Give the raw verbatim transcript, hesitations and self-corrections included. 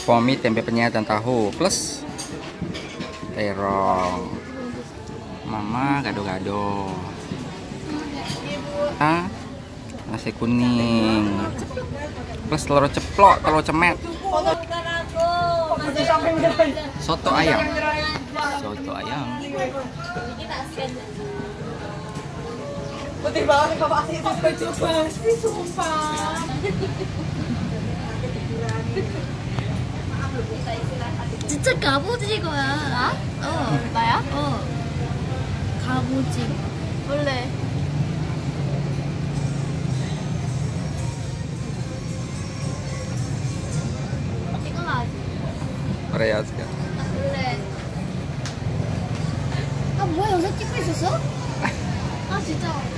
Pomi, tempe penyet dan tahu plus terong. Mama gado-gado. Ah, nasi kuning plus telur ceplok, telur cemet. Soto ayam. Soto ayam. Putih banget bapak sih itu baju basi sumpah. 진짜 갑오징어야. 나? 어. 나야? 어. 갑오징어. 원래. 이건 아직. Korea juga. 원래. 아 뭐야 영상 찍고 있었어? 아 진짜.